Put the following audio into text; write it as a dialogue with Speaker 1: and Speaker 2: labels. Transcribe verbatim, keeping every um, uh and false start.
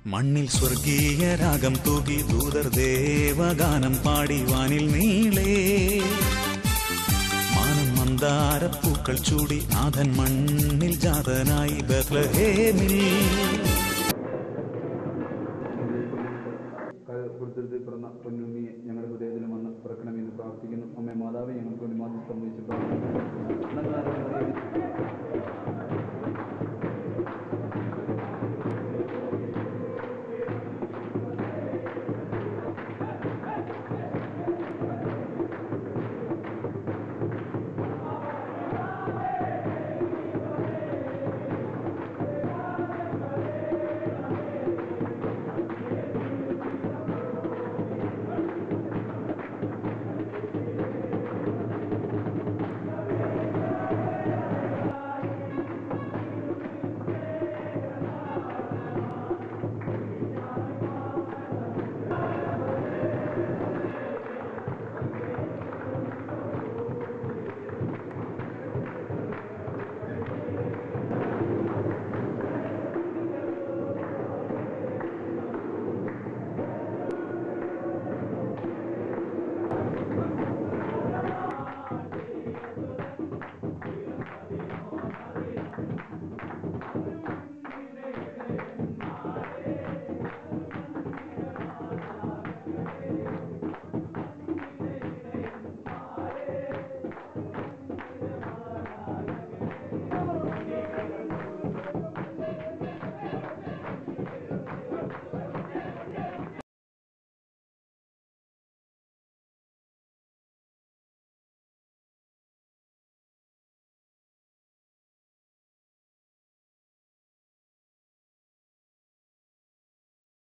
Speaker 1: മണ്ണിൽ സ്വർഗീയ രാഗം തൂകി ദൂതർ ദേവഗാനം പാടി വാനിൽ നീളേ മാനം മന്ദാരപ്പൂക്കൾ ചൂടി നാഥൻ മണ്ണിൽ ജാതനായി ബത്ലഹേമിൽ.
Speaker 2: പിറന്ന പൊന്നുണ്ണിയെ ഞങ്ങളുടെ ഹൃദയത്തിലും വന്ന് പിറക്കണമെന്ന് പ്രാർത്ഥിക്കുന്നു. അമ്മേ മാതാവേ, ഞങ്ങൾക്ക് വേണ്ടി മാതൃ സംഭവിച്ചു പ്രാർത്ഥിക്കുന്നു.